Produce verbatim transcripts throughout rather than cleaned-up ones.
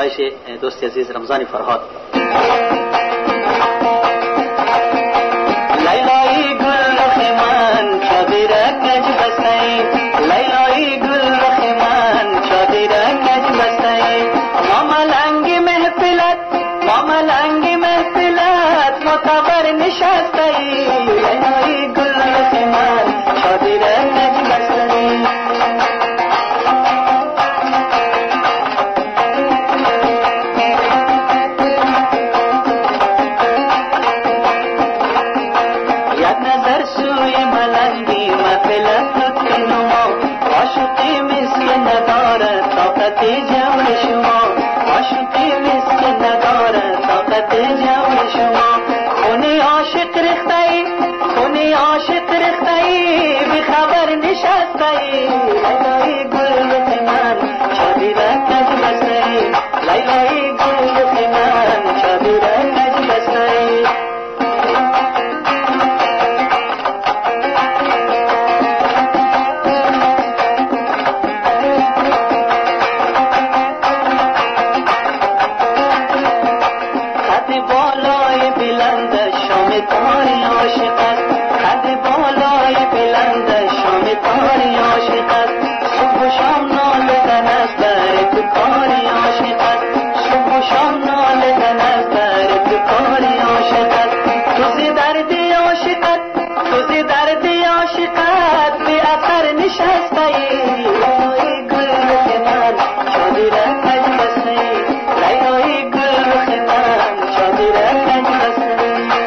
فرمایش دوست عزیز رمضان فرهاد. لیلای گل رخ من چادر کج بسته، لیلای گل رخ من چادر کج بسته، ما ملنگ محفلت ما ملنگ محفلت معتبر نشسته، لیلای گل رخ من چادر کج بسته. سوی ملنگی محفلت لطف نما، عاشقی مسکن ندارد طاقت جمع شما، عاشقی مسکن ندارد طاقت جمع شما. خونی عاشق ریخته خونی عاشق ریخته بی خبر نشسته، لیلای گل رخ من چادر کج بسته، لیلای گل رخ من چادر کج بسته. بالای بلند شام تاری عاشق است، قد بالای بلند شام تاری عاشق است، صبح و شام ناله زن است بر تو کاری عاشق است، صبح و شام ناله زن است بر تو کاری عاشق است. تو زی دردی عاشقت تو زی دردی عاشقت بی اثر نشسته، لیلای گل رخ من چادر کج بسته، لیلای گل رخ من چادر کج بسته.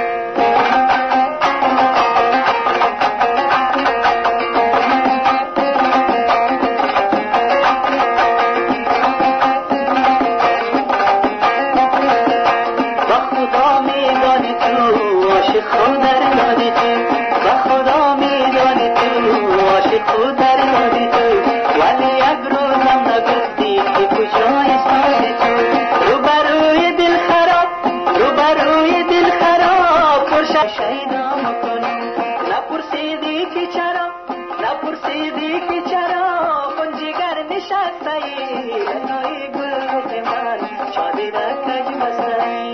با خدا میدانی تو عاشق خود در یادی تو، با خدا میدانی تو عاشق خود در یادی تو، ولی یک روزم نگفتی که کجای سازی تو. روبروی دل خراب روبروی دل خراب پرشه شیدا مکنم، نپرسیدی که چرا نپرسیدی که چرا کن جگر نشسته، لیلای گل رخ من چادر کج بسته.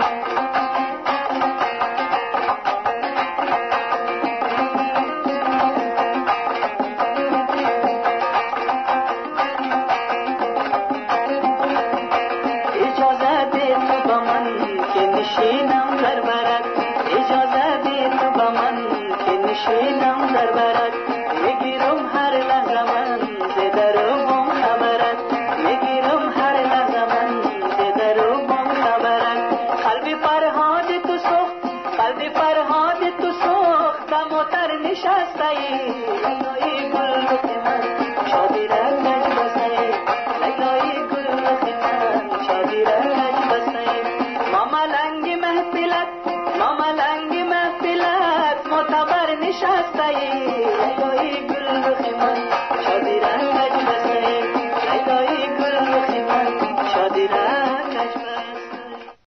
اجازه ده تو با من که نشینم در برد، اجازه ده تو با من که نشینم در برد، میگیرم هر لحظه من ز در و بام خبرت، میگیرم هر لحظه من ز در و بام خبرت. قلبی فرهاد تو سوخت قلبی فرهاد تو سوخت دموتر نشسته، لیلای گل رخ من چادر کج بسته، لیلای گل رخ من چادر کج بسته. ما ملنگ محفلت ما ملنگ محفلت معتبر نشسته،